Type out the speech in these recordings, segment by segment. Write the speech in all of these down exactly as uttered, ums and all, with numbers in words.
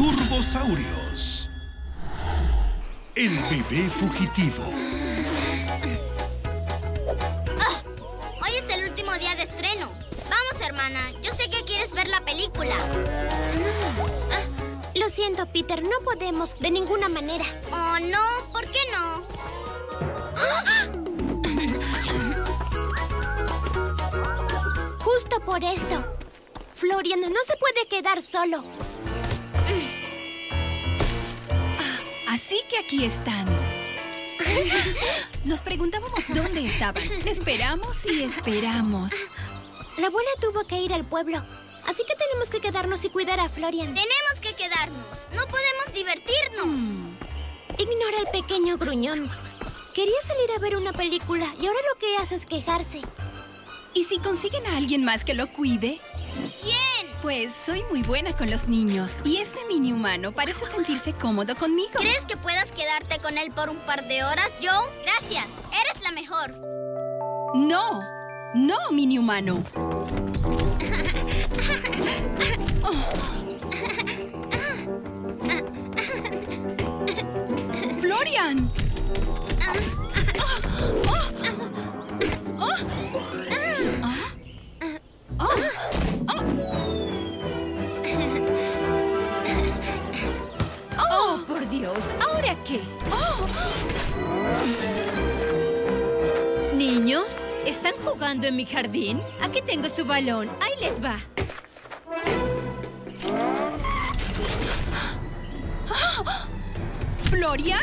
Turbosaurios. El bebé fugitivo. Oh, hoy es el último día de estreno. Vamos, hermana. Yo sé que quieres ver la película. Lo siento, Peter. No podemos, de ninguna manera. Oh, no. ¿Por qué no? Justo por esto. Florian no se puede quedar solo. Así que aquí están. Nos preguntábamos dónde estaban. Esperamos y esperamos. La abuela tuvo que ir al pueblo. Así que tenemos que quedarnos y cuidar a Florian. Tenemos que quedarnos. No podemos divertirnos. Hmm. Ignora al pequeño gruñón. Quería salir a ver una película y ahora lo que hace es quejarse. ¿Y si consiguen a alguien más que lo cuide? ¿Quién? Pues soy muy buena con los niños y este mini humano parece sentirse cómodo conmigo. ¿Crees que puedas quedarte con él por un par de horas, Joe? Gracias, eres la mejor. No, no, mini humano. Oh. ¡Florian! ¡Oh, por Dios! ¿Ahora qué? Oh. Niños, ¿están jugando en mi jardín? Aquí tengo su balón. Ahí les va. ¿Florian?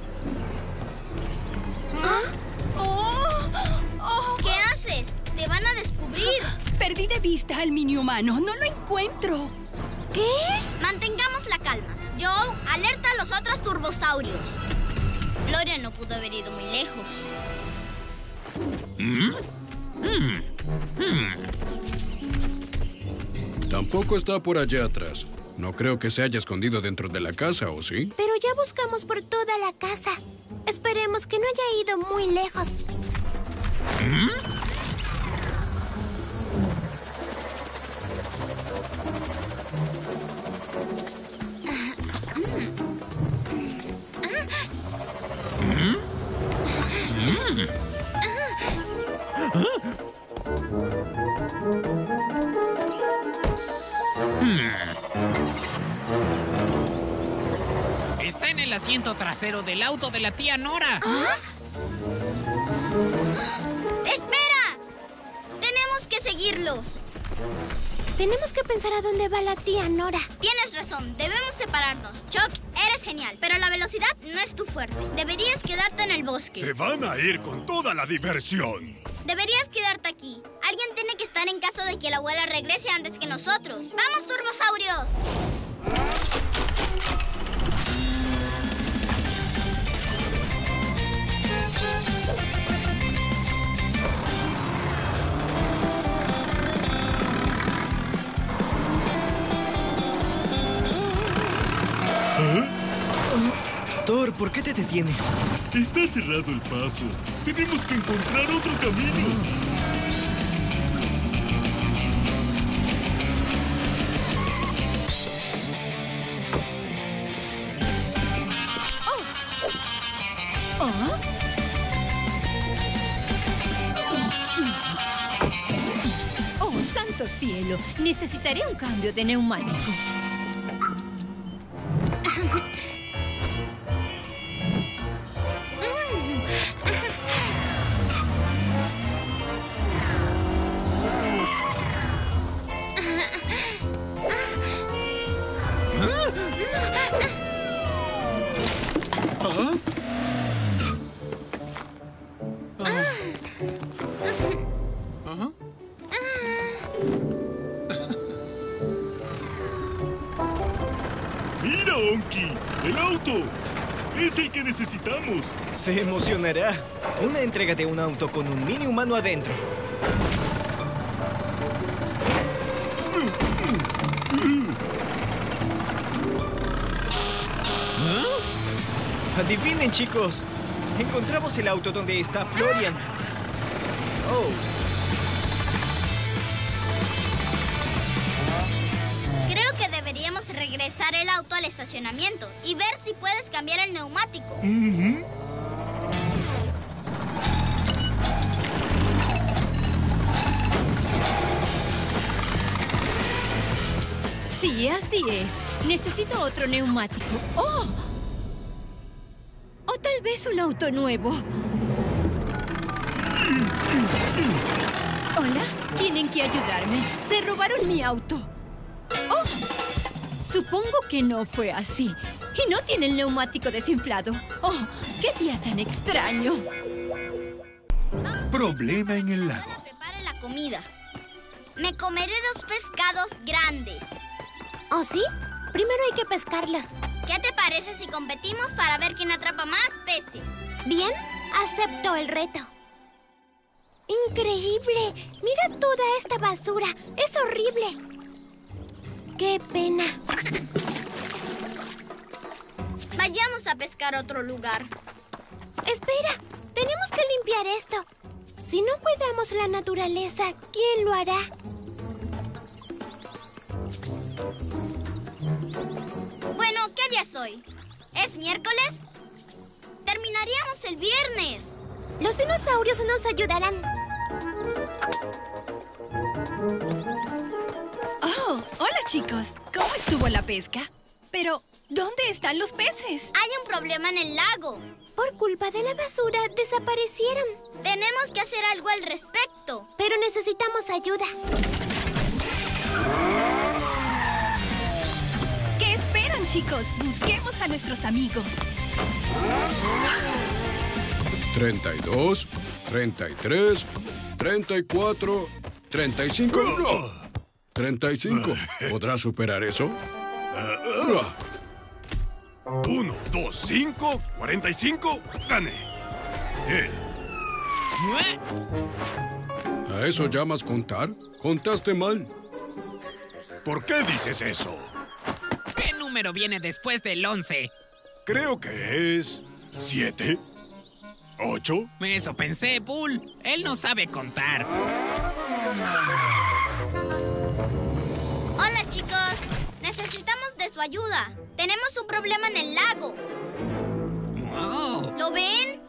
¿Ah? Oh, oh. ¿Qué haces? Te van a descubrir. Perdí de vista al mini humano. No lo encuentro. ¿Qué? Mantengamos la calma. Joe, alerta a los otros turbosaurios. Florian no pudo haber ido muy lejos. ¿Mm? ¿Mm? ¿Mm? Tampoco está por allá atrás. No creo que se haya escondido dentro de la casa, ¿o sí? Pero ya buscamos por toda la casa. Esperemos que no haya ido muy lejos. ¿Mm? ¿Mm? ¿Mm? Está en el asiento trasero del auto de la tía Nora. ¿Ah? ¡Espera! Tenemos que seguirlos. Tenemos que pensar a dónde va la tía Nora. Tienes razón, debemos separarnos. Chuck, eres genial, pero la velocidad no es tu fuerte. Deberías quedarte en el bosque. Se van a ir con toda la diversión. Deberías quedarte aquí. Alguien tiene que estar en caso de que la abuela regrese antes que nosotros. ¡Vamos, turbosaurios! ¿Eh? Thor, ¿por qué te detienes? Está cerrado el paso. Tenemos que encontrar otro camino. Oh. Oh. Oh, santo cielo. Necesitaré un cambio de neumático. ¡Mira, Onky! ¡El auto! ¡Es el que necesitamos! Se emocionará. Una entrega de un auto con un mini humano adentro. ¿Ah? Adivinen, chicos. Encontramos el auto donde está Florian. Oh. Creo que deberíamos regresar regresar el auto al estacionamiento y ver si puedes cambiar el neumático. Ujú. Sí, así es. Necesito otro neumático. ¡Oh! O tal vez un auto nuevo. Hola, tienen que ayudarme. Se robaron mi auto. ¡Oh! Supongo que no fue así. Y no tiene el neumático desinflado. ¡Oh! ¡Qué día tan extraño! Problema en el lago. Prepare la comida. Me comeré dos pescados grandes. ¿Oh, sí? Primero hay que pescarlos. ¿Qué te parece si competimos para ver quién atrapa más peces? Bien, acepto el reto. ¡Increíble! ¡Mira toda esta basura! ¡Es horrible! ¡Qué pena! Vayamos a pescar a otro lugar. Espera, tenemos que limpiar esto. Si no cuidamos la naturaleza, ¿quién lo hará? Bueno, ¿qué día es hoy? ¿Es miércoles? Terminaríamos el viernes. Los dinosaurios nos ayudarán. Oh, hola chicos. ¿Cómo estuvo la pesca? Pero, ¿dónde están los peces? Hay un problema en el lago. Por culpa de la basura, desaparecieron. Tenemos que hacer algo al respecto. Pero necesitamos ayuda. ¿Qué esperan, chicos? Busquemos a nuestros amigos. treinta y dos, treinta y tres, treinta y cuatro, treinta y cinco. ¡No! treinta y cinco. ¿Podrás superar eso? Ah. Uno, dos, cinco, cuarenta y cinco. Gané. Eh. ¿A eso llamas contar? Contaste mal. ¿Por qué dices eso? ¿Qué número viene después del once? Creo que es siete, ocho. Eso pensé, Bull. Él no sabe contar. Hola, chicos. Necesitamos de su ayuda. Tenemos un problema en el lago. Oh. ¿Lo ven?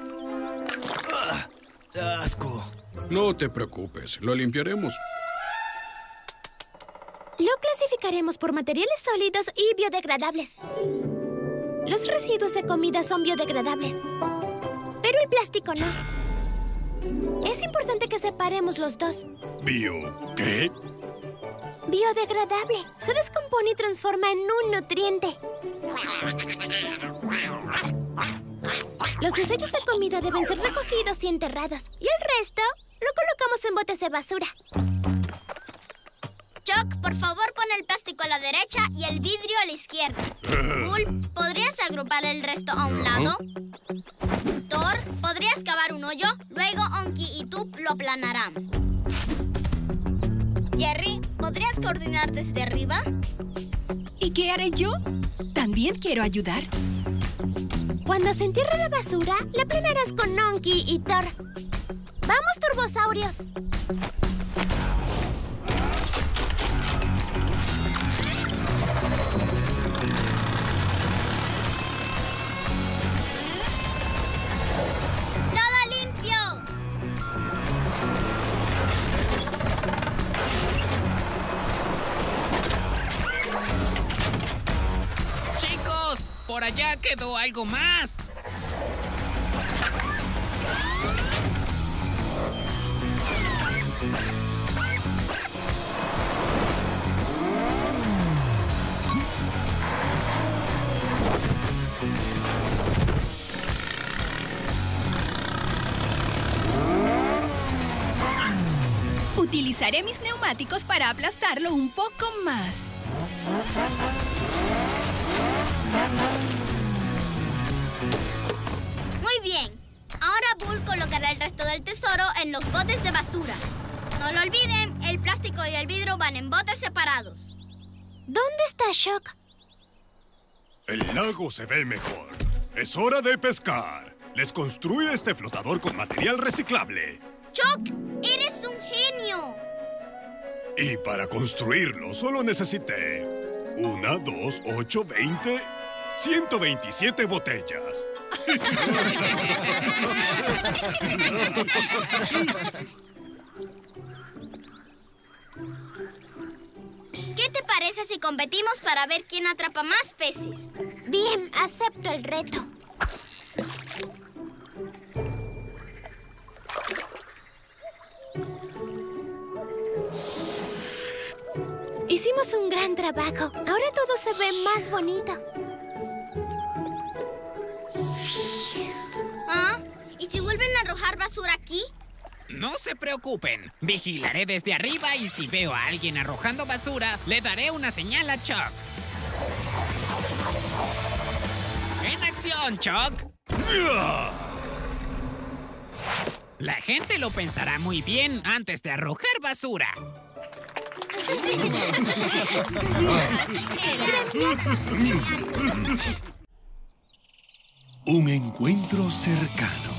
Ah, asco. No te preocupes, lo limpiaremos. Lo clasificaremos por materiales sólidos y biodegradables. Los residuos de comida son biodegradables, pero el plástico no. Es importante que separemos los dos. ¿Bio qué? Biodegradable. Se descompone y transforma en un nutriente. Los desechos de comida deben ser recogidos y enterrados. Y el resto lo colocamos en botes de basura. Chuck, por favor, pon el plástico a la derecha y el vidrio a la izquierda. Bull, ¿podrías agrupar el resto a un lado? Thor, ¿podrías cavar un hoyo? Luego Onky y Tup lo aplanarán. Jerry, ¿podrías coordinar desde arriba? ¿Y qué haré yo? También quiero ayudar. Cuando se entierre la basura, la aplanarás con Onky y Thor. ¡Vamos, turbosaurios! ¡Todo limpio! Chicos, por allá quedó algo más. Utilizaré mis neumáticos para aplastarlo un poco más. Muy bien. Ahora Bull colocará el resto del tesoro en los botes de basura. No lo olviden, el plástico y el vidrio van en botes separados. ¿Dónde está Shock? El lago se ve mejor. Es hora de pescar. Les construye este flotador con material reciclable. Chuck, eres un genio. Y para construirlo solo necesité Una, dos, ocho, veinte... ciento veintisiete botellas. ¿Qué te parece si competimos para ver quién atrapa más peces? Bien, acepto el reto. Hicimos un gran trabajo. Ahora todo se ve más bonito. ¿Ah? ¿Y si vuelven a arrojar basura aquí? No se preocupen. Vigilaré desde arriba y si veo a alguien arrojando basura, le daré una señal a Chuck. ¡En acción, Chuck! La gente lo pensará muy bien antes de arrojar basura. Un encuentro cercano.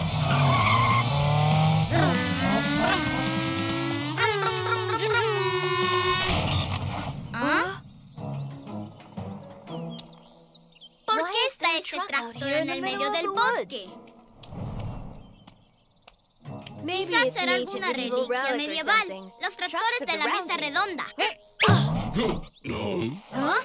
¿Ah? ¿Por qué está ese tractor en el medio del bosque? Quizás será alguna reliquia medieval. Los tractores de la mesa redonda. ¿Ah?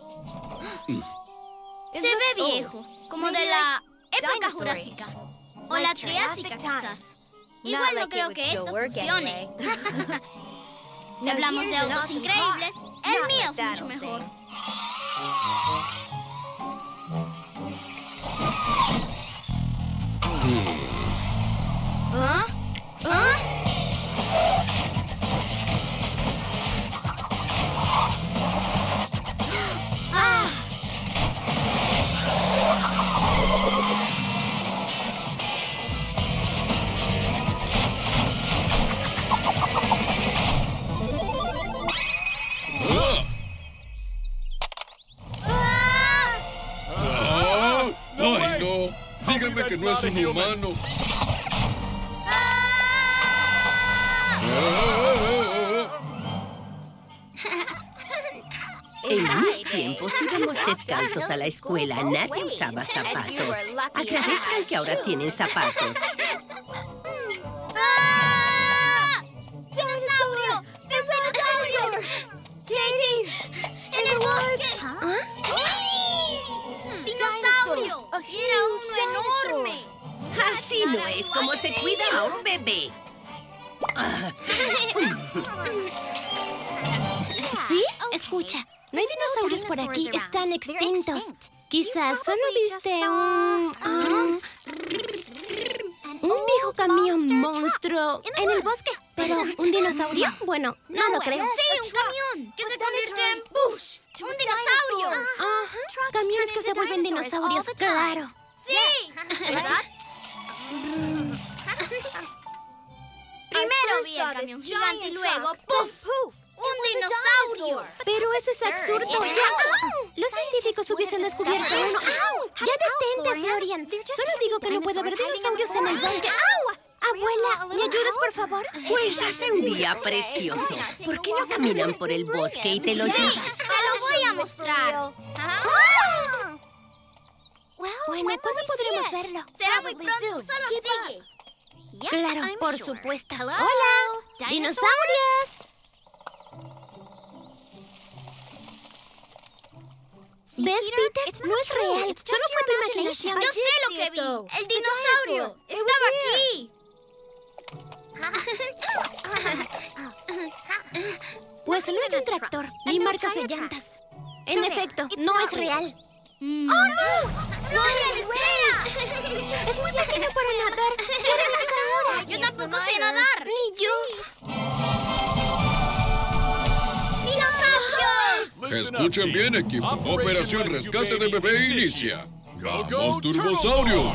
Se ve viejo, como de la época jurásica. O la triásica, quizás. Igual no creo que esto funcione. Si hablamos de autos increíbles, el mío es mucho mejor. ¿Ah? ¿Ah? ¡Ah! ¡Ah! ¡Ay, no! Díganme que no es un humano. En mis tiempos íbamos descalzos a la escuela. Nadie usaba zapatos. Agradezcan que ahora tienen zapatos. ¡Ah! ¡Dinosaurio! ¡Es dinosaurio! ¡Katie! ¡En el bosque! ¿Ah? ¡Dinosaurio! ¡Era uno enorme! Así no es como se cuida a un bebé. ¿Sí? Escucha. No hay dinosaurios por aquí. Están extintos. Quizás solo viste un... um, un viejo camión monstruo en el bosque. Pero, ¿un dinosaurio? Bueno, no lo creo. Sí, un camión que se convierte en... ¡un dinosaurio! Ajá. Camiones que se vuelven dinosaurios, claro. Sí, ¿verdad? Primero vi el camión gigante y luego ¡puf! ¡Un dinosaurio! Pero eso es absurdo. ¡Ya! Los científicos hubiesen descubierto uno. ¡Au! Ya detente, Florian. Solo digo que no puede haber dinosaurios en el bosque. ¡Au! Abuela, ¿me ayudas, por favor? Pues hace un día precioso. ¿Por qué no caminan por el bosque y te lo llevas? ¡Te lo voy a mostrar! Bueno, ¿cuándo podremos verlo? Será muy pronto, solo sigue. Claro, por supuesto. ¡Hola! ¡Dinosaurios! ¿Ves, Peter? No es real. Solo fue tu imaginación. Yo sé lo que vi. El dinosaurio. Estaba aquí. Pues luego un tractor y marcas de llantas. En efecto, no es real. Mm. ¡Oh, no! ¡Florian, espera! Es muy pequeño para nadar. ¡Podemos ahora! Yo tampoco sé nadar. Ni yo. ¡Dinosaurios! Escuchen bien, equipo. Operación Rescate de Bebé inicia. ¡Vamos, Turbosaurios!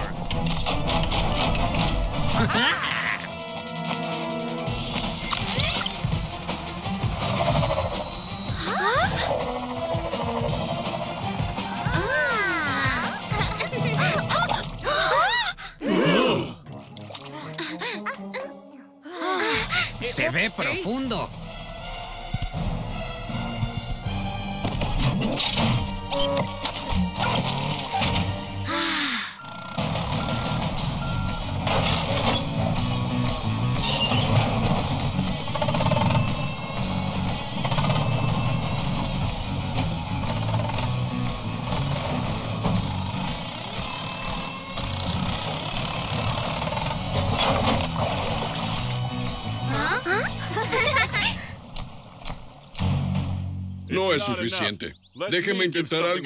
Se ve profundo. No es suficiente. Déjeme intentar algo.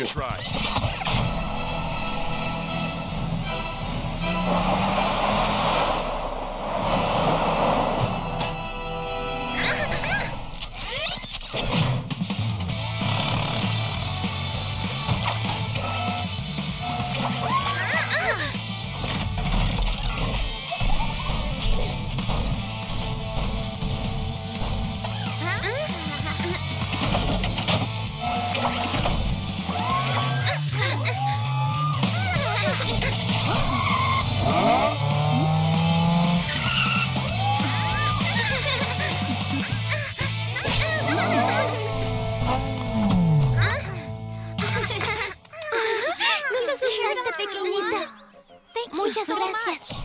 Muchas gracias.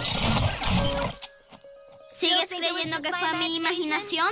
¿Sigues creyendo que fue mi imaginación?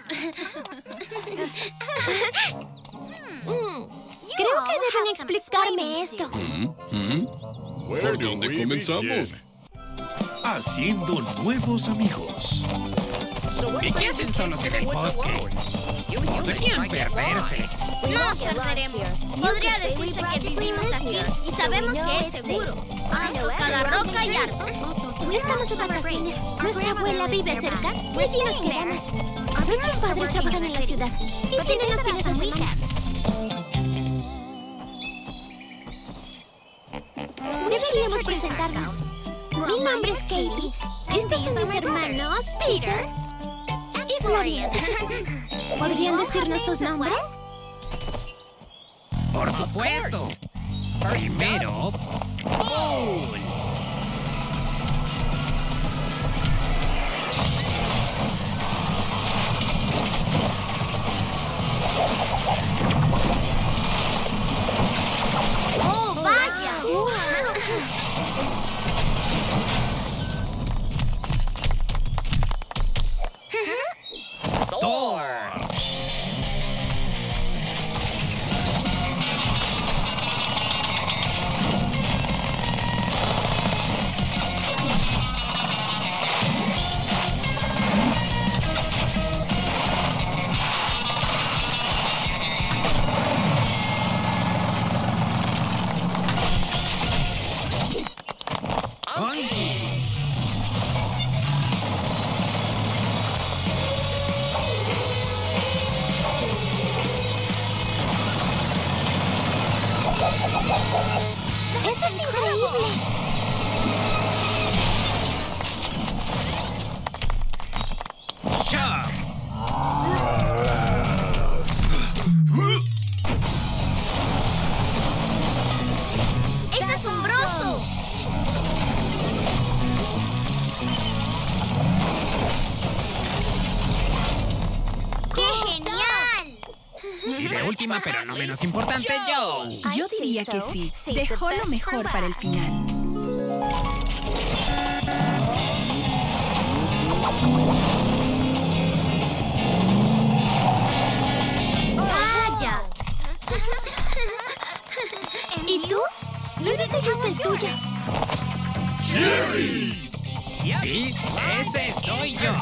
Creo que deben explicarme esto. ¿Mm? ¿Mm? ¿Por dónde comenzamos? Haciendo nuevos amigos. ¿Y qué hacen solos en el bosque? Podrían perderse. No nos perderemos. Podría decirse que vivimos aquí y sabemos que es seguro. Conozco cada roca y árbol. Estamos de vacaciones. Nuestra abuela vive cerca y allí nos quedamos. Nuestros padres trabajan en la ciudad y tienen los fines de semana. Deberíamos presentarnos. Mi nombre es Katie. Estos son mis hermanos Peter y Florian. ¿Podrían decirnos sus nombres? Por supuesto. Primero, Paul. ¡Oh, vaya! Thor. ¡Eso es increíble! Chuck. ¡Es asombroso! ¡Qué genial! Y de última, pero no menos importante, Joe. Yo diría que sí. Dejó lo mejor para el final. ¡Vaya! ¿Y tú? ¿Dónde seguiste el tuyo? ¡Jerry! Sí, ese soy yo.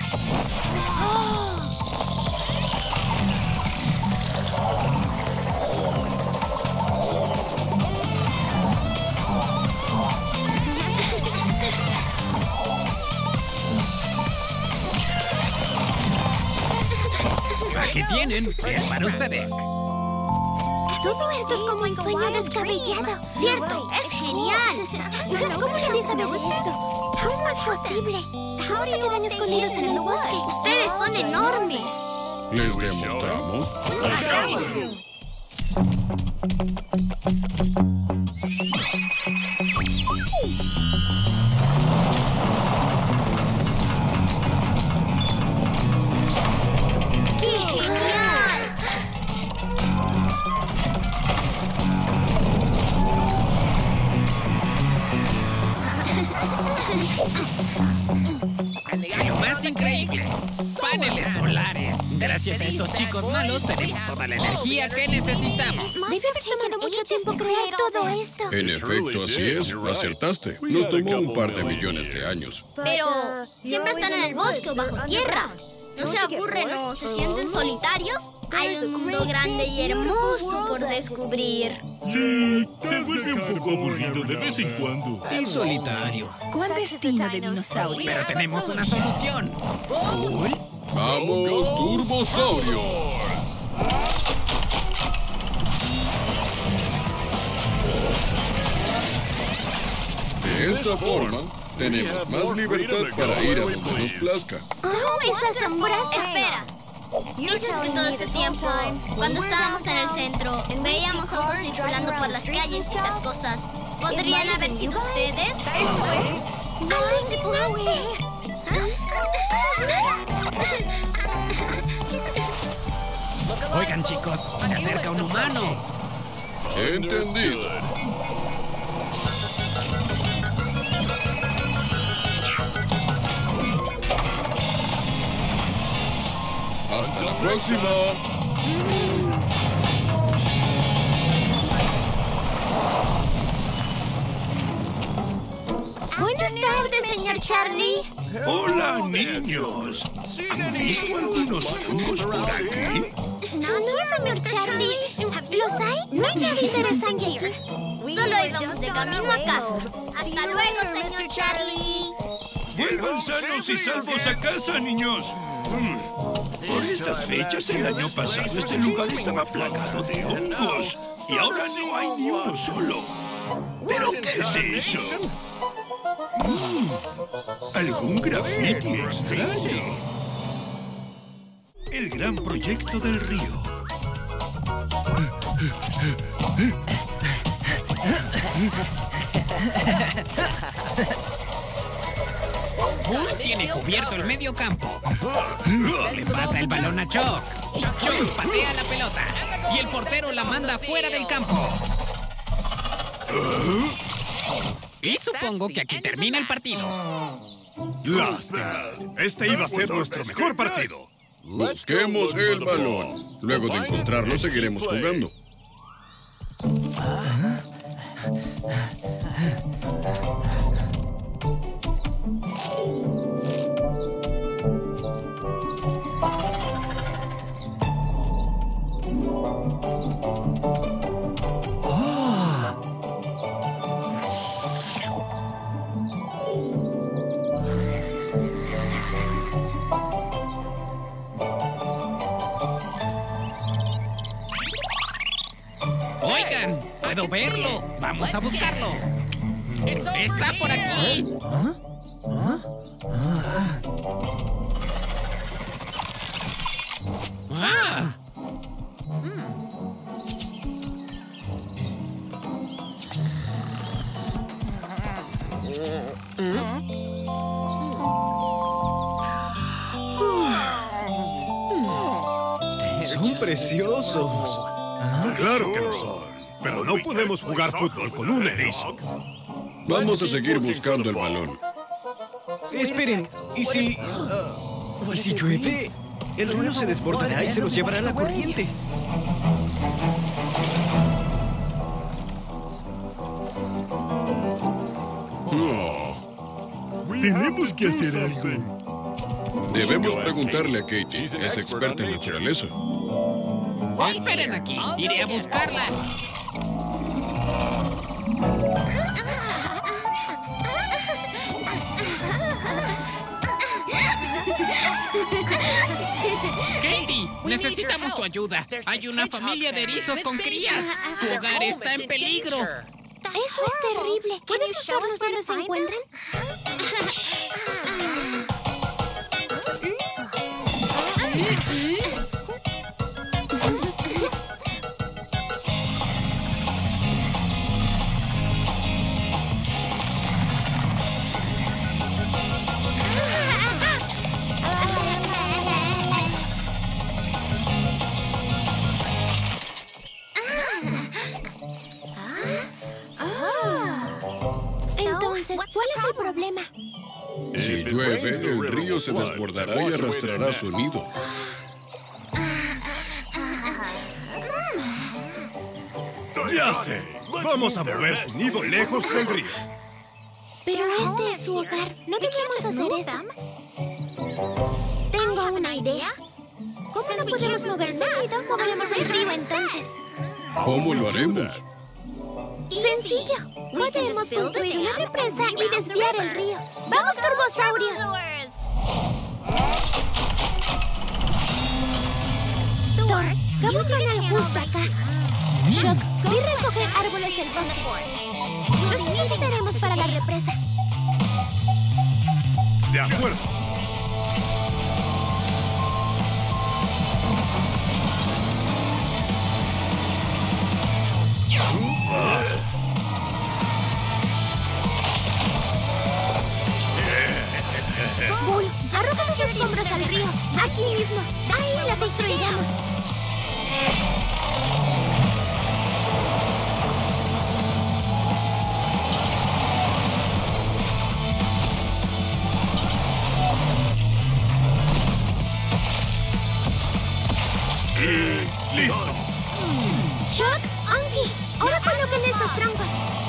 Aquí tienen, es para ustedes. Todo esto es como un sueño descabellado. ¡Cierto! ¡Es genial! ¿Cómo nadie sabe de esto? ¿Cómo es posible? ¿Cómo se quedan escondidos en el bosque? ¡Ustedes son enormes! ¿Les demostramos? ¡Hagámoslo! ¡Qué genial! Lo más increíble, paneles solares. Gracias a estos chicos malos tenemos toda la energía que necesitamos. Debe haber tomado mucho tiempo crear todo esto. En efecto, así es. Acertaste. Nos tomó un par de millones de años. Pero siempre están en el bosque o bajo tierra. ¿No se aburren o se sienten solitarios? Hay un mundo grande y hermoso por descubrir. Sí, se vuelve un poco aburrido de vez en cuando. Es solitario. ¿Cuál destino de dinosaurio? Pero tenemos una solución. Bull. ¡Vamos, Turbosaurios! De esta forma, tenemos más libertad para ir a donde nos plazca. ¡Oh, es asombroso! Espera. Dices que todo este tiempo, cuando estábamos en el centro, veíamos autos circulando por las calles y esas cosas. ¿Podrían haber sido ustedes? ¡Eso es! ¡Alucinante! Oigan, chicos, se acerca un humano. Entendido. Hasta la próxima. Buenas tardes, señor Charlie. Hola, niños. ¿Han visto algunos hongos por aquí? No, señor Charlie. ¿Los hay? No hay nada interesante aquí. Solo íbamos de camino a casa. Hasta luego, señor Charlie. Vuelvan sanos y salvos a casa, niños. Mm. Por estas fechas, el año pasado, este lugar estaba plagado de hongos. Y ahora no hay ni uno solo. ¿Pero qué es eso? Mm. ¿Algún grafiti extraño? El gran proyecto del río. Bull tiene cubierto el medio campo. Le pasa el balón a Chuck. Chuck patea la pelota. Y el portero la manda fuera del campo. Y supongo que aquí termina el partido. Lástima. Este iba a ser nuestro mejor partido. Busquemos el balón. Luego de encontrarlo, seguiremos jugando. Oigan, puedo verlo. Vamos a buscarlo. Está por aquí. Ah. Son preciosos. Claro que lo son. Pero no podemos jugar fútbol con un erizo. Vamos a seguir buscando el balón. Esperen, ¿y si... ¿y si llueve? El río se desbordará y se los llevará la corriente. No. Tenemos que hacer algo. Debemos preguntarle a Katie. Es experta en naturaleza. Esperen aquí. Iré a buscarla. Katie, necesitamos tu ayuda. Hay una familia de erizos con crías. Su hogar está en peligro. Eso es terrible. ¿Puedes mostrarnos dónde se encuentran? Entonces, ¿cuál es el problema? Si llueve, el río se desbordará y arrastrará su nido. ¡Ya sé! Vamos a mover su nido lejos del río. Pero este es su hogar. No debemos hacer eso. Tengo una idea. ¿Cómo no podemos mover su nido? Moveremos el río entonces. ¿Cómo lo haremos? Sencillo. Podemos construir una represa y desviar el río. ¡Vamos, turbosaurios! Thor, cava un canal justo acá. Shock, ve a recoger árboles del bosque. Los necesitaremos para la represa. De acuerdo. Bull, arroja sus escombros al río. Aquí mismo. Ahí la construiremos. Y listo. Shock, Anki, ahora coloquen esos troncos.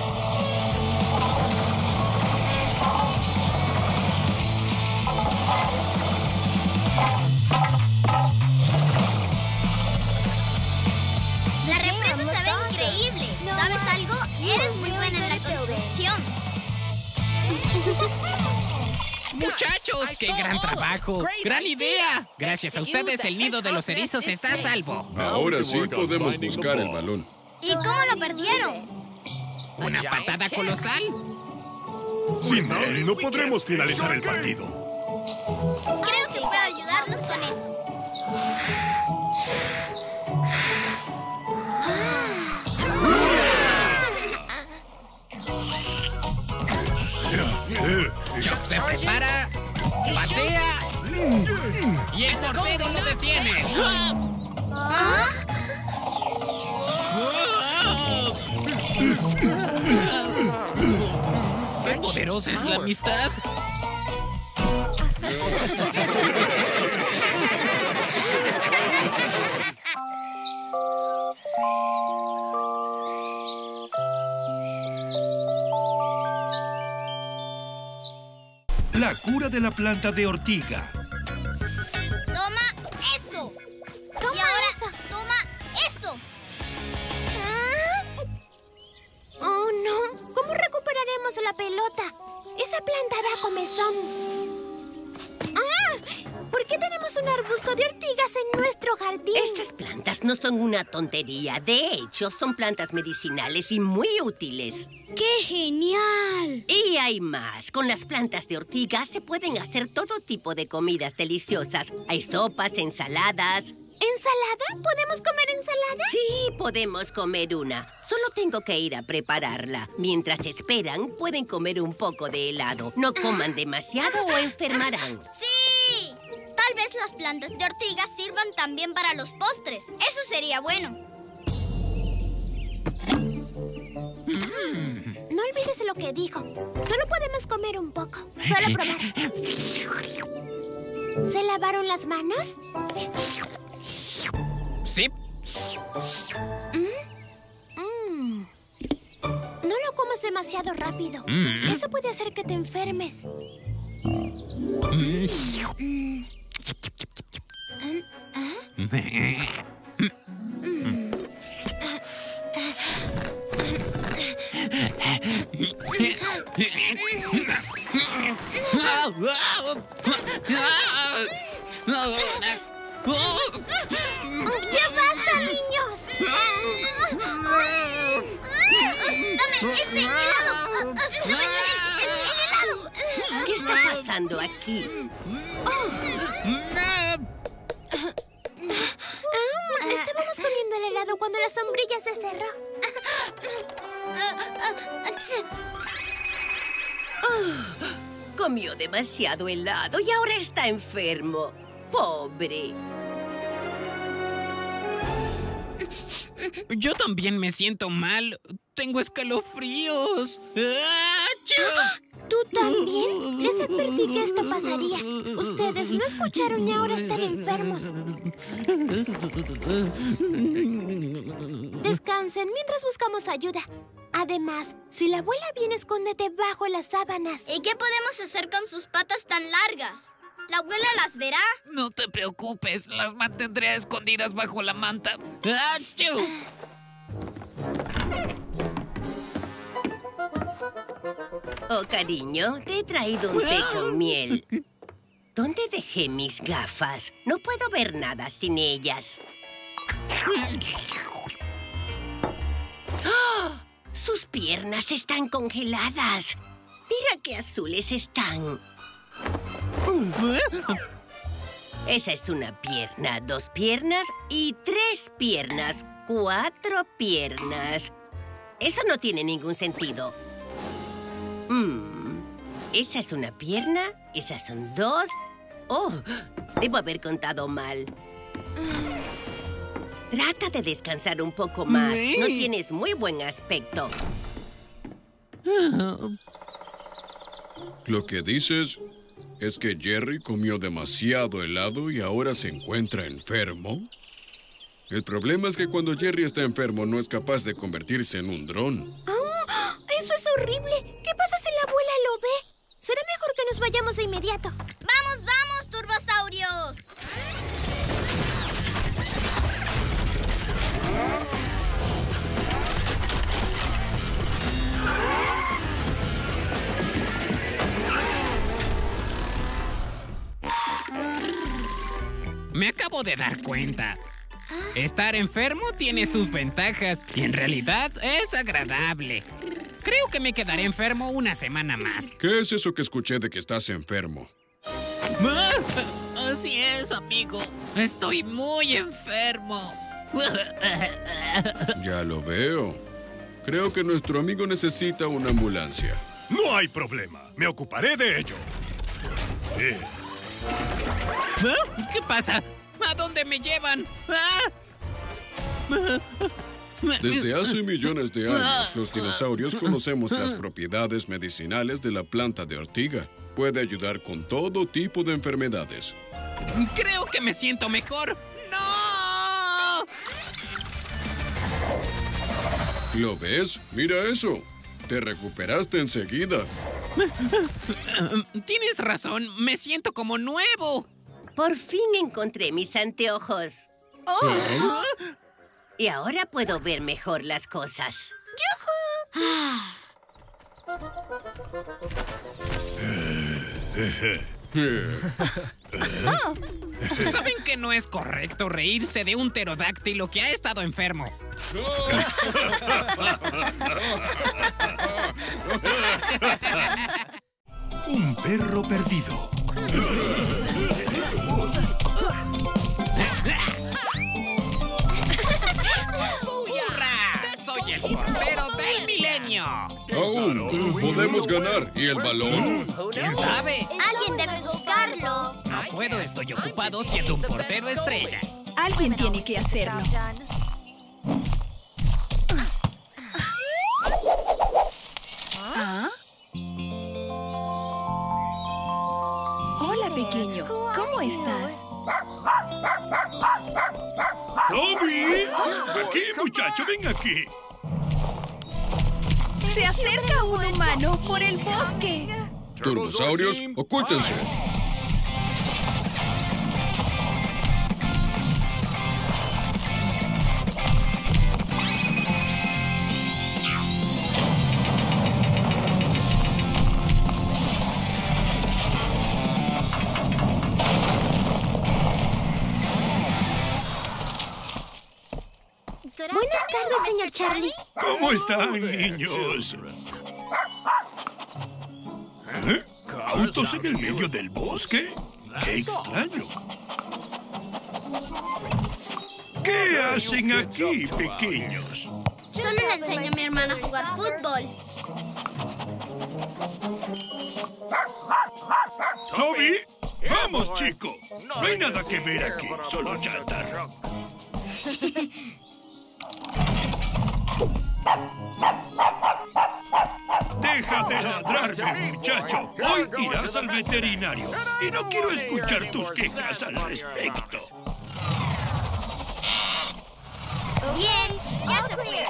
La represa se ve increíble. ¿Sabes algo? Eres muy buena en la construcción. ¡Muchachos! ¡Qué gran trabajo! ¡Gran idea! Gracias a ustedes, el nido de los erizos está a salvo. Ahora sí podemos buscar el balón. ¿Y cómo lo perdieron? ¿Una patada colosal? Sin él no podremos finalizar el partido. Creo que puedo ayudarnos con eso. Shock se prepara, patea y el portero lo detiene. ¿Ah? ¡Qué poderosa es la amistad! La cura de la planta de ortiga. Toma eso. Toma y ahora eso. toma eso. Ah. Oh, no. ¿Cómo recuperaremos la pelota? Esa planta da comezón. ¡Ah! ¿Por qué tenemos un arbusto de ortigas en nuestro jardín? Estas plantas no son una tontería. De hecho, son plantas medicinales y muy útiles. ¡Qué genial! Y hay más. Con las plantas de ortiga se pueden hacer todo tipo de comidas deliciosas. Hay sopas, ensaladas. ¿Ensalada? ¿Podemos comer ensalada? Sí, podemos comer una. Solo tengo que ir a prepararla. Mientras esperan, pueden comer un poco de helado. No coman demasiado o enfermarán. ¡Sí! Tal vez las plantas de ortiga sirvan también para los postres. Eso sería bueno. No olvides lo que dijo. Solo podemos comer un poco. Solo probar. ¿Se lavaron las manos? Sí. Mm. No lo comas demasiado rápido. Mm. Eso puede hacer que te enfermes. Mm. Mm. ¿Ah? ¡Ya basta, niños! ¡Dame ese helado! ¡Dame el, el helado! ¿Qué está pasando aquí? Estábamos comiendo el helado cuando la sombrilla se cerró. Oh, comió demasiado helado y ahora está enfermo. Pobre. Yo también me siento mal. Tengo escalofríos. ¡Achú! ¿Tú también? Les advertí que esto pasaría. Ustedes no escucharon y ahora están enfermos. Descansen mientras buscamos ayuda. Además, si la abuela viene, escóndete bajo las sábanas. ¿Y qué podemos hacer con sus patas tan largas? ¿La abuela las verá? No te preocupes, las mantendré escondidas bajo la manta. ¡Achú! Oh, cariño, te he traído un té con miel. ¿Dónde dejé mis gafas? No puedo ver nada sin ellas. ¡Oh! Sus piernas están congeladas. Mira qué azules están. Esa es una pierna, dos piernas y tres piernas. Cuatro piernas. Eso no tiene ningún sentido. Mm. Esa es una pierna, esas son dos. Oh, debo haber contado mal. Trata de descansar un poco más. No tienes muy buen aspecto. Lo que dices es que Jerry comió demasiado helado y ahora se encuentra enfermo. El problema es que cuando Jerry está enfermo no es capaz de convertirse en un dron. ¡Oh! ¡Eso es horrible! ¿Qué pasa si la abuela lo ve? Será mejor que nos vayamos de inmediato. ¡Vamos, vamos, turbosaurios! Me acabo de dar cuenta. Estar enfermo tiene sus ventajas y en realidad es agradable. Creo que me quedaré enfermo una semana más. ¿Qué es eso que escuché de que estás enfermo? ¡Ah! Así es, amigo. Estoy muy enfermo. Ya lo veo. Creo que nuestro amigo necesita una ambulancia. No hay problema. Me ocuparé de ello. Sí. ¿Ah? ¿Qué pasa? ¿A dónde me llevan? ¿Ah? Desde hace millones de años, los dinosaurios conocemos las propiedades medicinales de la planta de ortiga. Puede ayudar con todo tipo de enfermedades. Creo que me siento mejor. ¡No! ¿Lo ves? Mira eso. Te recuperaste enseguida. Tienes razón. Me siento como nuevo. Por fin encontré mis anteojos. Oh. ¿Eh? Y ahora puedo ver mejor las cosas. ¿Saben que no es correcto reírse de un pterodáctilo que ha estado enfermo? Un perro perdido. ¡Hurra! ¡Soy el portero del milenio! ¡Aún! ¡Podemos ganar! ¿Y el balón? ¿Quién sabe? Alguien debe buscarlo. No puedo, estoy ocupado siendo un portero estrella. Alguien tiene que hacerlo. ¿Ah? Hola, pequeño. ¿Cómo estás? ¡Toby! Aquí, muchacho, ven aquí. Se acerca un humano por el bosque. Turbosaurios, ocúltense. Buenas tardes, señor Charlie. ¿Cómo están, niños? ¿Eh? ¿Autos en el medio del bosque? ¡Qué extraño! ¿Qué hacen aquí, pequeños? Solo le enseño a mi hermana a jugar fútbol. ¿Toby? ¡Vamos, chico! No hay nada que ver aquí, solo chatarra. Deja de ladrarme, muchacho. Hoy irás al veterinario. Y no quiero escuchar tus quejas al respecto. Bien, ya se fue.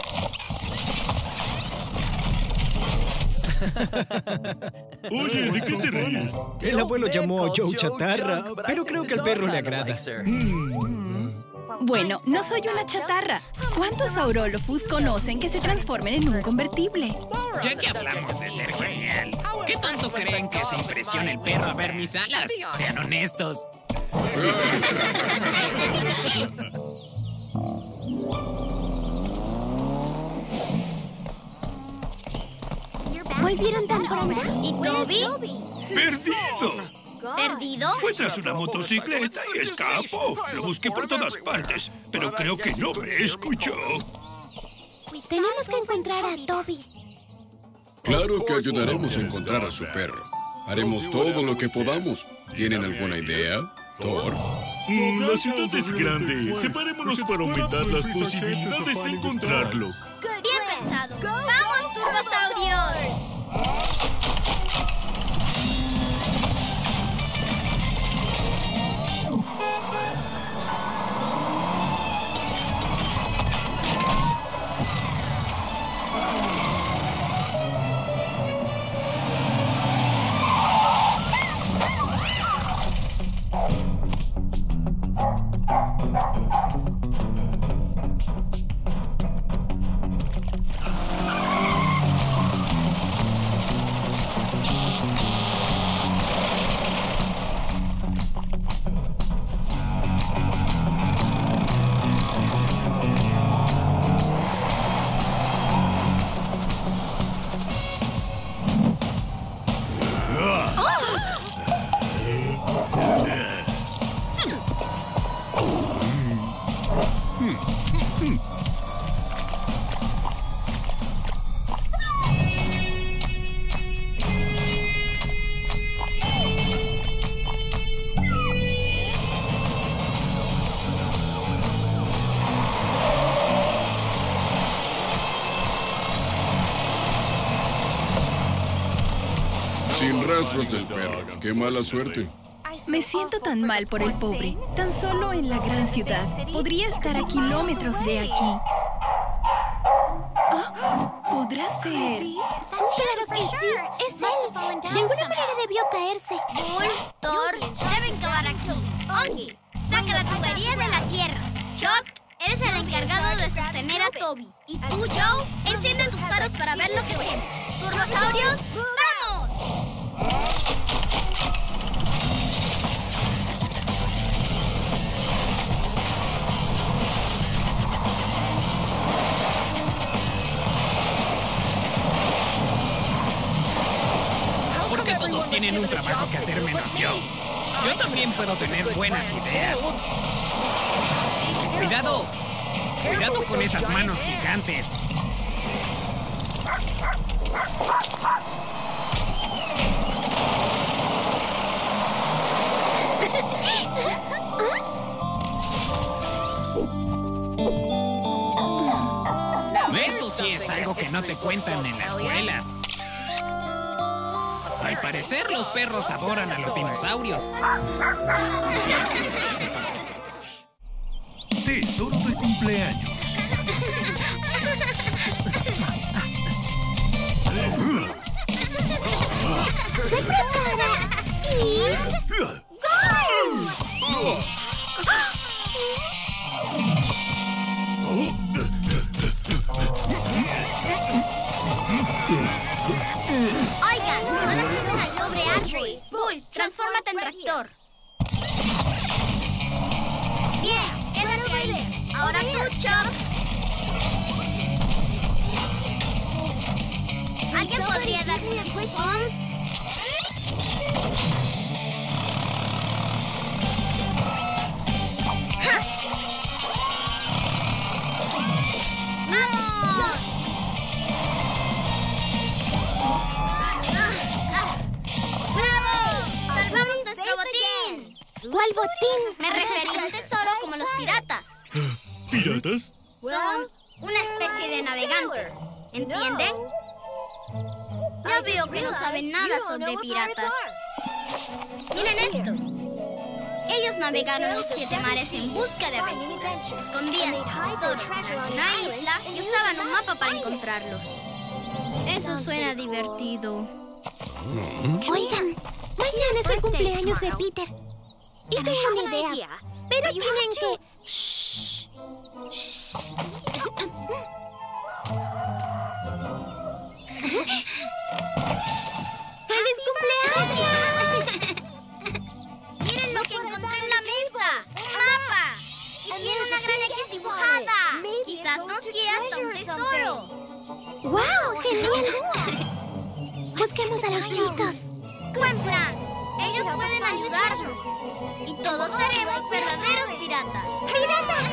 Oye, ¿de qué te ríes? El abuelo llamó a Joe chatarra, pero creo que al perro le agrada. Bueno, no soy una chatarra. ¿Cuántos Aurolophus conocen que se transformen en un convertible? Ya que hablamos de ser genial, ¿qué tanto creen que se impresiona el perro a ver mis alas? Sean honestos. ¿Volvieron tan pronto? ¿Y Toby? ¡Perdido! ¿Perdido? Fue tras una motocicleta y escapó. Lo busqué por todas partes, pero creo que no me escuchó. Tenemos que encontrar a Toby. Claro que ayudaremos a encontrar a su perro. Haremos todo lo que podamos. ¿Tienen alguna idea, Thor? Mm, la ciudad es grande. Separémonos para aumentar las posibilidades de encontrarlo. Bien pensado. ¡Vamos, turbosaurios! Sin rastros del perro. ¡Qué mala suerte! Me siento tan mal por el pobre. Tan solo en la gran ciudad. Podría estar a kilómetros de aquí. Oh, ¿podrá ser? Claro que sí, es él. De alguna manera debió caerse. Bull, Thor, deben cavar aquí. Ongi, saca la tubería de la tierra. Chuck, eres el encargado de sostener a Toby. Y tú, Joe, enciende tus faros para ver lo que hacemos. ¡Turbosaurios, vamos! ¿Por qué todos tienen un trabajo que hacer menos yo? Yo también puedo tener buenas ideas. ¡Cuidado! ¡Cuidado con esas manos gigantes! Eso sí es algo que no te cuentan en la escuela. Al parecer, los perros adoran a los dinosaurios. Tesoro de cumpleaños. Se prepara y... ¡Gol! Oigan, no lastimen al pobre Andrew. Bull, transfórmate en tractor. Bien, quédate ahí. Ahora tú, Chuck. ¿Alguien podría darme un empujón? ¡Vamos! ¡Bravo! ¡Salvamos nuestro botín! ¿Cuál botín? Me refería a un tesoro como los piratas. ¿Piratas? Son una especie de navegantes. ¿Entienden? Ya Ya veo que no saben nada sobre piratas. Miren esto. Ellos navegaron los siete mares en busca de aventuras. Escondían sus tesoros en una isla y usaban un mapa para encontrarlos. Eso suena divertido. Oigan, mañana es el cumpleaños de Peter. Y tengo una idea. Pero tienen que... Shh. Shh. ¡Feliz cumpleaños! ¡Miren lo que encontré en la mesa! ¡Un mapa! ¡Y tiene una gran X dibujada! ¡Quizás nos guíe hasta un tesoro! ¡Wow! ¡Genial! Busquemos a los chicos. ¡Buen plan! Ellos pueden ayudarnos. Y todos seremos verdaderos piratas. ¡Piratas!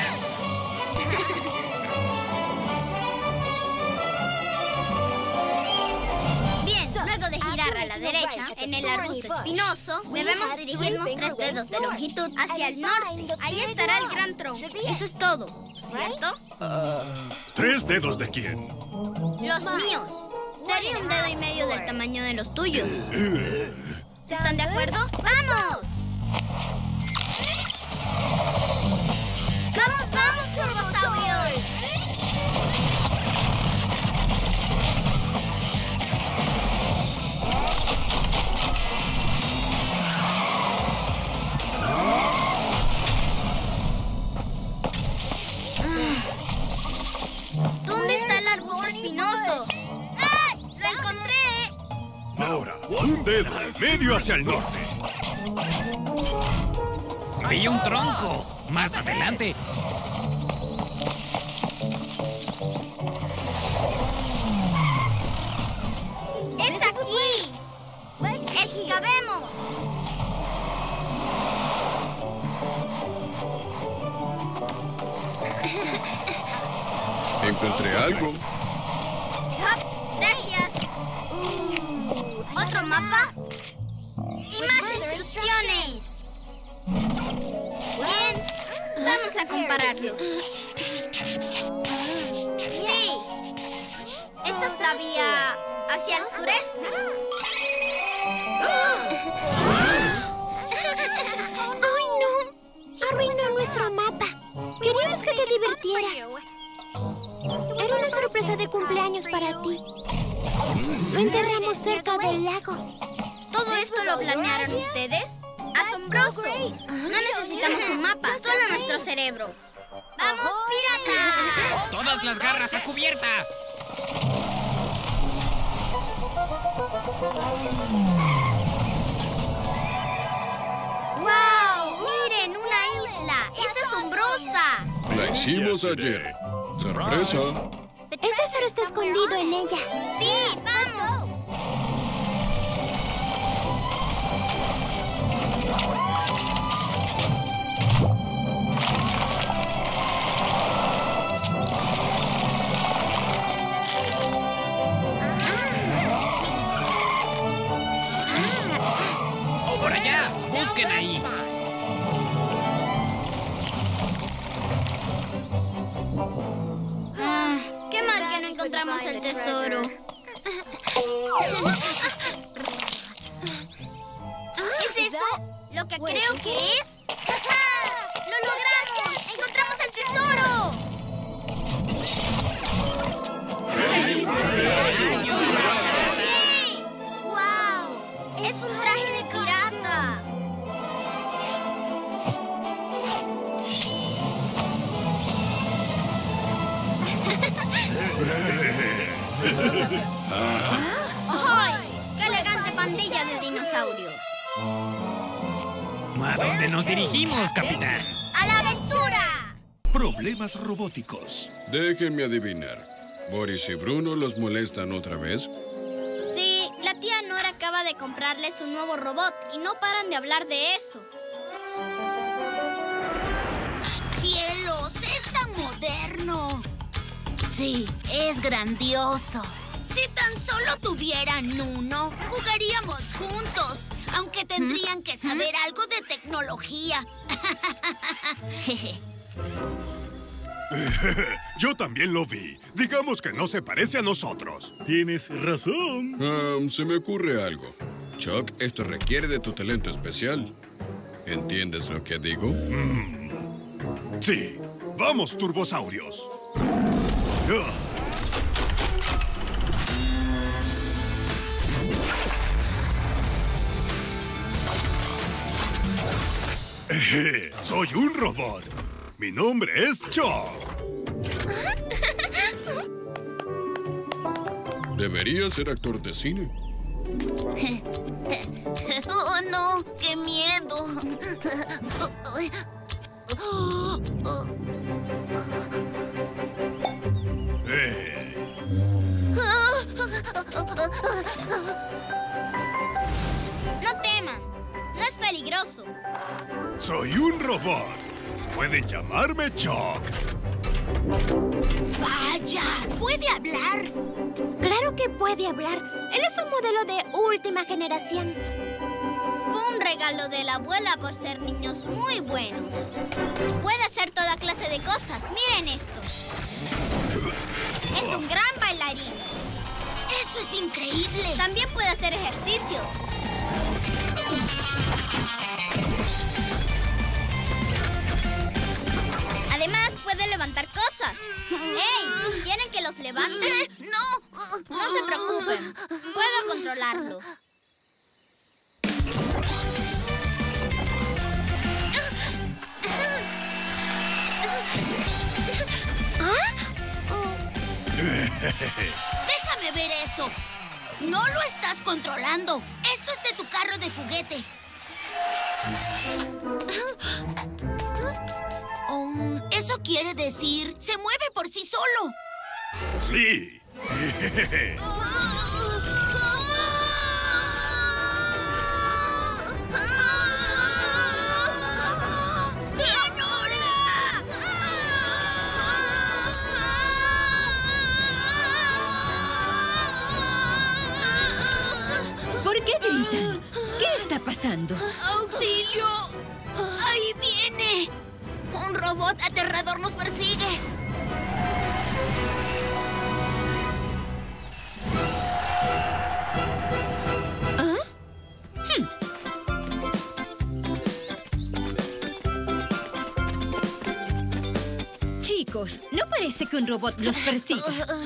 Bien, luego de girar a la derecha, en el arbusto espinoso, debemos dirigirnos tres dedos de longitud hacia el norte. Ahí estará el gran tronco. Eso es todo, ¿cierto? ¿Tres dedos de quién? Los míos. Sería un dedo y medio del tamaño de los tuyos. ¿Están de acuerdo? ¡Vamos! ¡Vamos, vamos, turbosaurios! ¿Dónde está el arbusto espinoso? ¡Ay! ¡Lo encontré! Ahora, un dedo y medio hacia el norte. Vi un tronco. Más adelante. ¡Es aquí! ¡Excavemos! Encontré algo. Gracias. ¿Otro mapa? Y más instrucciones. Bien, vamos a compararlos. Sí, esta es la vía hacia el sureste. ¡Ay, no! Arruinó nuestro mapa. Queríamos que te divirtieras. Era una sorpresa de cumpleaños para ti. Lo enterramos cerca del lago. ¿Todo esto lo planearon ustedes? ¡Asombroso! No necesitamos un mapa, solo nuestro cerebro. ¡Vamos, pirata! ¡Todas las garras a cubierta! ¡Wow! ¡Miren, una isla! ¡Es asombrosa! La hicimos ayer. ¡Sorpresa! El tesoro está escondido en ella. ¡Sí, vamos! ¡Por allá! ¡Busquen ahí! Ah, qué mal que no encontramos el tesoro. ¿Es eso lo que creo que es? ¡Lo logramos! ¡Encontramos el tesoro! ¡Sí! ¡Wow! ¡Es un traje de pirata! ¡Ay! ¡Qué elegante pandilla de dinosaurios! ¿A dónde nos dirigimos, capitán? ¡A la aventura! Problemas robóticos. Déjenme adivinar. ¿Boris y Bruno los molestan otra vez? Sí, la tía Nora acaba de comprarles un nuevo robot y no paran de hablar de eso. ¡Cielos! ¡Es tan moderno! Sí, es grandioso. Si tan solo tuvieran uno, jugaríamos juntos, aunque tendrían que saber algo de tecnología. Yo también lo vi. Digamos que no se parece a nosotros. Tienes razón. Um, se me ocurre algo. Chuck, esto requiere de tu talento especial. ¿Entiendes lo que digo? Mm. Sí. Vamos, turbosaurios. Uh. Soy un robot. Mi nombre es Chuck. Debería ser actor de cine. ¡Oh, no! ¡Qué miedo! Eh. No teman. No es peligroso. Soy un robot. Pueden llamarme Chuck. ¡Vaya! ¡Puede hablar! Claro que puede hablar. Él es un modelo de última generación. Fue un regalo de la abuela por ser niños muy buenos. Puede hacer toda clase de cosas. Miren esto. Es un gran bailarín. ¡Eso es increíble! También puede hacer ejercicios. Además, puede levantar cosas. ¡Hey! ¿Quieren que los levante? Eh, ¡No! No se preocupen. Puedo controlarlo. ¡Déjame ver eso! ¡No lo estás controlando! ¡Esto es de tu carro de juguete! Um, eso quiere decir... ¡se mueve por sí solo! Sí. ¿Por qué gritan? ¿Qué está pasando? ¡Auxilio! ¡Ahí viene! ¡Un robot aterrador nos persigue! ¿Ah? Hmm. Chicos, ¿no parece que un robot los persiga?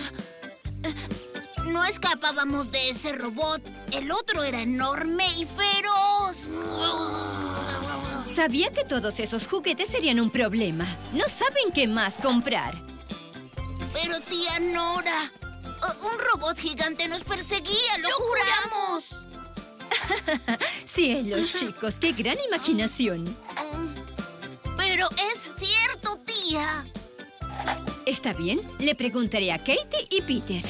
No escapábamos de ese robot. El otro era enorme y feroz. Sabía que todos esos juguetes serían un problema. No saben qué más comprar. Pero tía Nora, un robot gigante nos perseguía, lo, ¡Lo juramos. Cielos, chicos, qué gran imaginación. Pero es cierto, tía. Está bien, le preguntaré a Katie y Peter.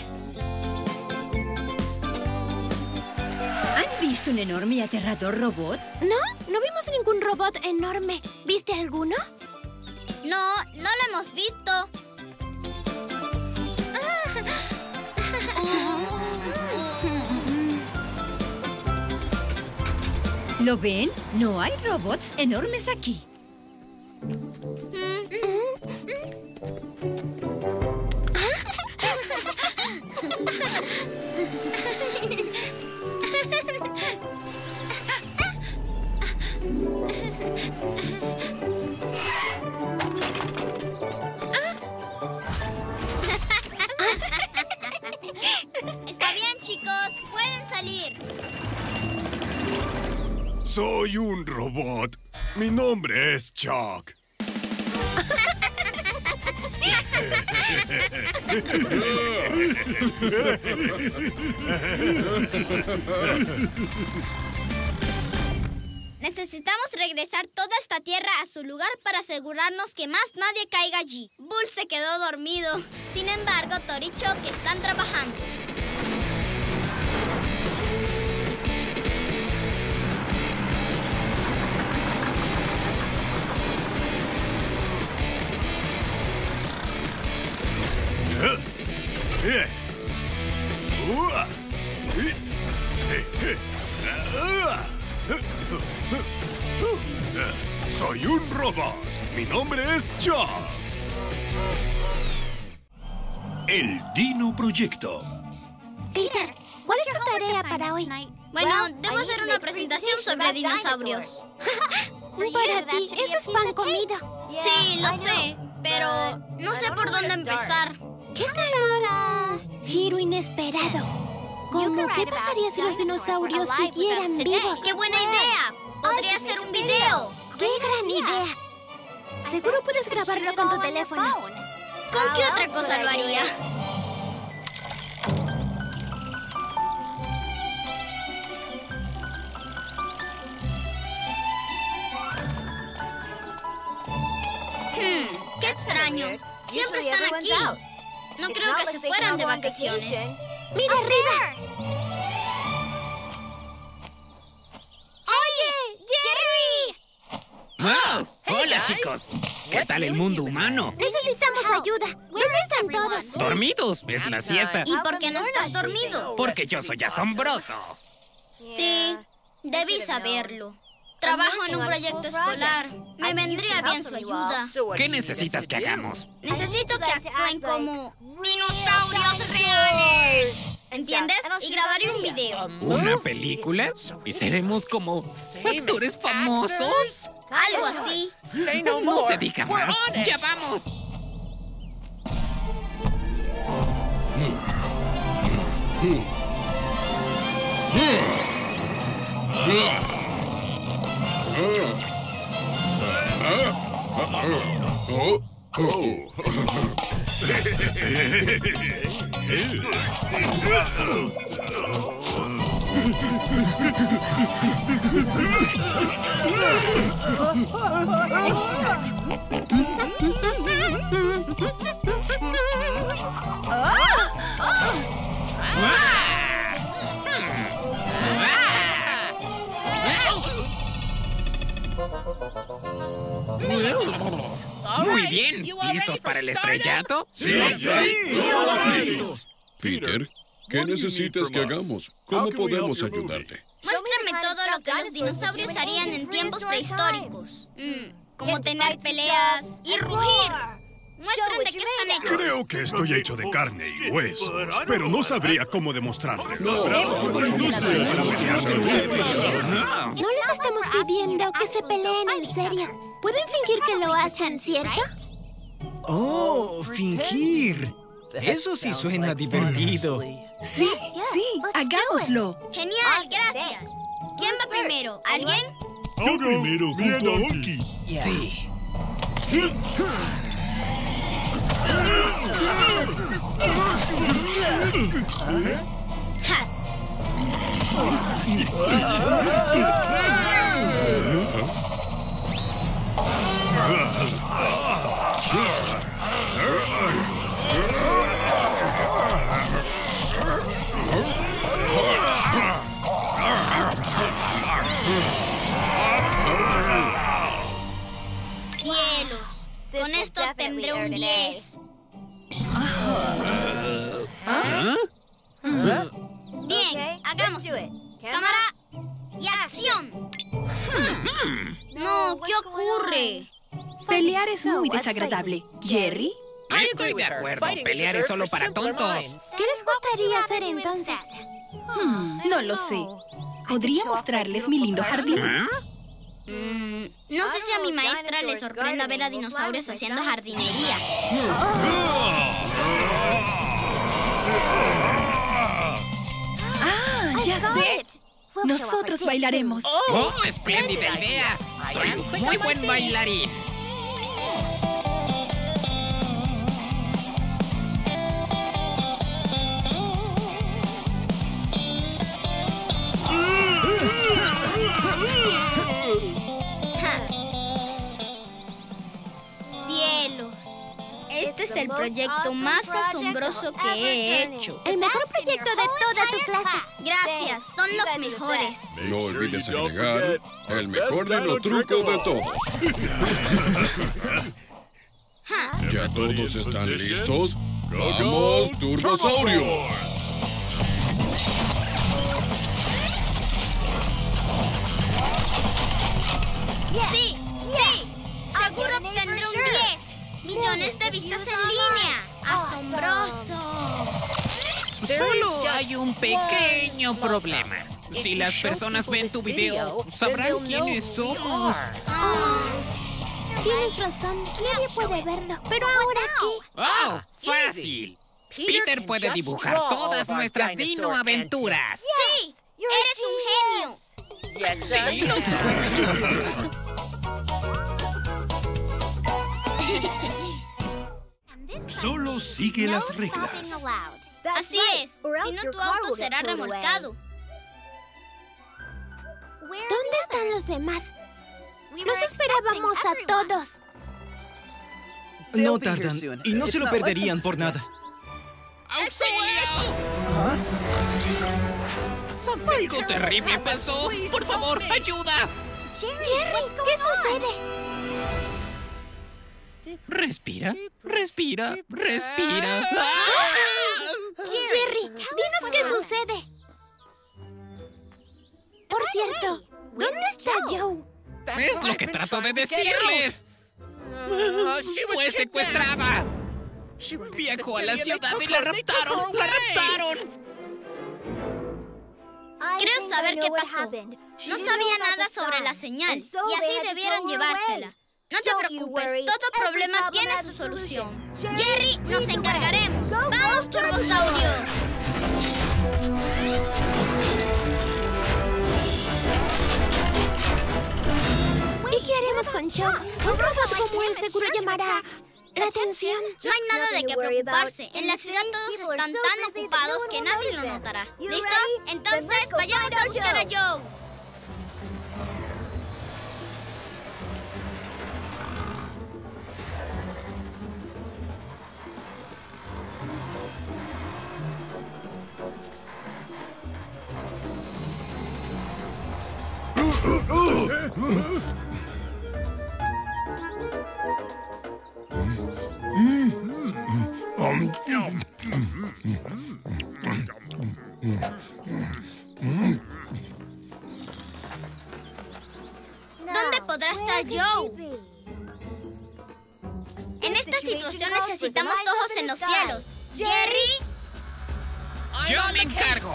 ¿Han visto un enorme y aterrador robot? No, no vimos ningún robot enorme. ¿Viste alguno? No, no lo hemos visto. ¿Lo ven? No hay robots enormes aquí. Está bien, chicos. Pueden salir. Soy un robot. Mi nombre es Chuck. Necesitamos regresar toda esta tierra a su lugar para asegurarnos que más nadie caiga allí. Bull se quedó dormido. Sin embargo, Thor y Chuck están trabajando. Soy un robot. Mi nombre es Chuck. El Dino Proyecto. Peter, ¿cuál es tu tarea para hoy? Bueno, debo hacer una presentación sobre dinosaurios. Para ti, eso es pan comido. Sí, lo sé, pero no sé por dónde empezar. ¿Qué tal un giro inesperado? ¿Cómo qué pasaría si los dinosaurios siguieran vivos? ¡Qué buena idea! Podría ser un video. ¡Qué gran idea! Seguro puedes grabarlo con tu teléfono. ¿Con qué otra cosa lo haría? Hmm, qué extraño. Siempre están aquí. No creo que se fueran de vacaciones. ¡Mira arriba! ¡Oye, Jerry! ¡Oh! ¡Hola, chicos! ¿Qué tal el mundo humano? Necesitamos ayuda. ¿Dónde están todos? ¿Dormidos? Es la siesta. ¿Y por qué no estás dormido? Porque yo soy asombroso. Sí, debí saberlo. Trabajo en un proyecto escolar. Me vendría bien su ayuda. ¿Qué necesitas que hagamos? Necesito que actúen como dinosaurios reales. ¿Entiendes? Y grabaré un video. ¿Una película? ¿Y seremos como actores famosos? Algo así. No se diga más. ¡Ya vamos! Muy bien. ¿Listos para el estrellato? ¡Sí, sí! ¡Listos! Peter, ¿qué necesitas que hagamos? ¿Cómo podemos ayudarte? Muéstrame todo lo que los dinosaurios harían en tiempos prehistóricos. Mm, como tener peleas y rugir. Muestren de qué están hechos. Creo que estoy hecho de carne y huesos, pero no sabría cómo demostrarte. No, No les estamos pidiendo que se peleen en serio. ¿Pueden fingir que lo hacen, cierto? ¡Oh, fingir! Eso sí suena divertido. Sí, sí, hagámoslo. Genial, gracias. ¿Quién va primero? ¿Alguien? Yo primero junto a Oki. Sí. Cielos, con esto tendré un diez. ¿Ah? Bien, hagamos. Cámara y acción. No, ¿qué ocurre? Pelear es muy desagradable. ¿Jerry? Estoy de acuerdo. Pelear es solo para tontos. ¿Qué les gustaría hacer entonces? Hmm, no lo sé. ¿Podría mostrarles mi lindo jardín? ¿Ah? Mm, no sé si a mi maestra le sorprenda ver a dinosaurios haciendo jardinería. ¡Ah, ya sé! Nosotros bailaremos. ¡Oh, espléndida idea! Soy un muy buen bailarín. Cielos. Este es el proyecto más asombroso que he hecho. El mejor proyecto de toda tu clase. Gracias, son los mejores. No olvides agregar el mejor dinotruco de todos. ¿Ya todos están listos? ¡Vamos, Turbosaurios! Sí, sí. Seguro obtendré un diez. Millones de vistas en línea. ¡Asombroso! hay un pequeño problema. Si las personas ven tu video, sabrán quiénes somos. Tienes razón, nadie puede verlo. Pero ahora qué. ¡Oh! ¡Fácil! Peter puede dibujar todas nuestras dino-aventuras. ¡Sí! ¡Eres un genio! ¡Sí, lo soy! Solo sigue las reglas. Así es, si no tu auto será remolcado. ¿Dónde están los demás? Los esperábamos a todos. No tardan y no se lo perderían por nada. ¡Auxilio! ¡Algo terrible pasó! ¡Por favor, ayuda! Jerry, ¿qué sucede? Respira, respira, respira. Jerry, dinos qué sucede. Por cierto, ¿dónde está Joe? Es lo que trato de decirles. Fue secuestrada. Viajó a la ciudad y la raptaron. ¡La raptaron! Creo saber qué pasó. No sabía nada sobre la señal y así debieron llevársela. No te preocupes, todo problema tiene su solución. Jerry, nos encargaremos. ¡Vamos, turbosaurios! ¿Y qué haremos con Chuck? Un robot como él seguro llamará la atención. No hay nada de qué preocuparse. En la ciudad todos están tan ocupados que nadie lo notará. ¿Listos? Entonces, vayamos a buscar a Joe. ¿Dónde podrá estar Joe? En esta situación necesitamos ojos en los cielos. ¿Jerry? ¡Yo me encargo!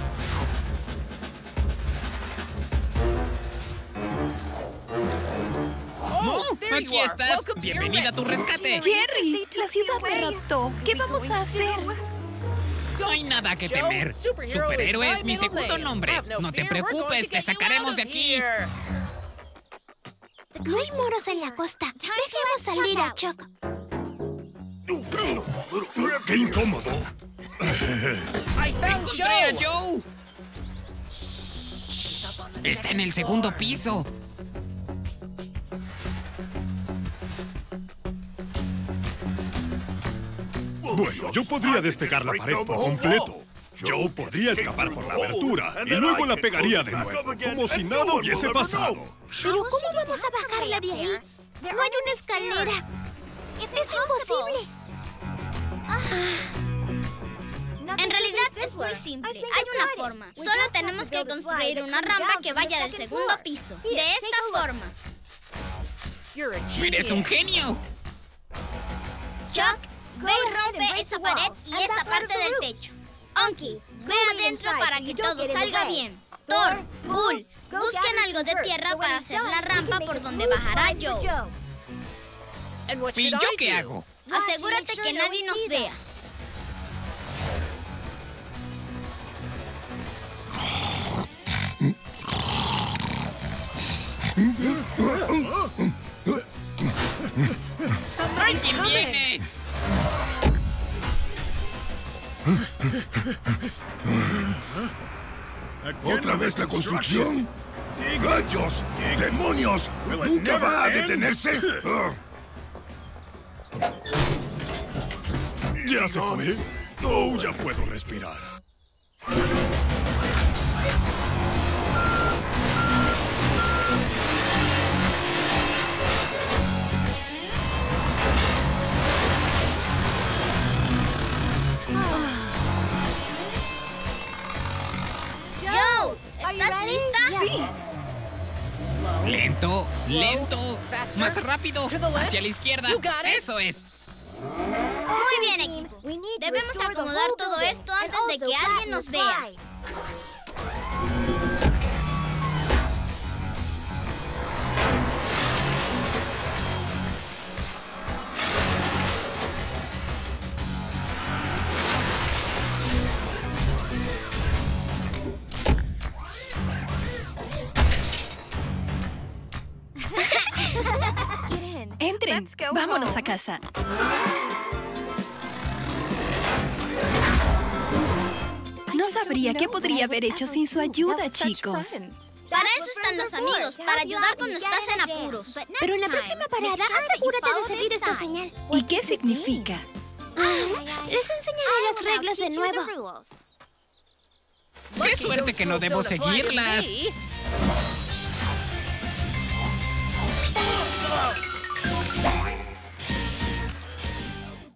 ¡Oh! ¡Aquí estás! ¡Bienvenida a tu rescate! Jerry, la ciudad me raptó. ¿Qué vamos a hacer? No hay nada que temer. Superhéroe es mi segundo nombre. No te preocupes, te sacaremos de aquí. No hay moros en la costa. Dejemos salir a Chuck. ¡Qué incómodo! ¡Encontré a Joe! Está en el segundo piso. Bueno, yo podría despegar la pared por completo. Joe podría escapar por la abertura y luego la pegaría de nuevo, como si nada hubiese pasado. ¿Pero cómo vamos a bajarla de ahí? No hay una escalera. ¡Es imposible! En realidad es muy simple. Hay una forma. Solo tenemos que construir una rampa que vaya del segundo piso. De esta forma. ¡Eres un genio! Chuck, ve y rompe esa pared y esa parte del techo. Onky, ve adentro para que todo salga bien. Thor, Bull, busquen algo de tierra para hacer la rampa por donde bajará Joe. ¿Y yo qué hago? Asegúrate que nadie nos vea. ¡Alguien viene! ¿Otra vez la construcción? ¡Rayos! ¡Demonios! ¿Nunca va a detenerse? ¿Ya se fue? Oh, ya puedo respirar. Joe, ¿estás lista? Sí. Lento, lento. Más rápido. Hacia la izquierda. Eso es. Muy Muy bien, equipo. Debemos acomodar todo esto antes de que alguien nos vea. Entren, vámonos a casa. No sabría qué podría haber hecho sin su ayuda, chicos. Para eso están los amigos, para ayudar cuando estás en apuros. Pero en la próxima parada, asegúrate de seguir esta señal. ¿Y qué significa? Les enseñaré las reglas de nuevo. ¡Qué suerte que no debo seguirlas!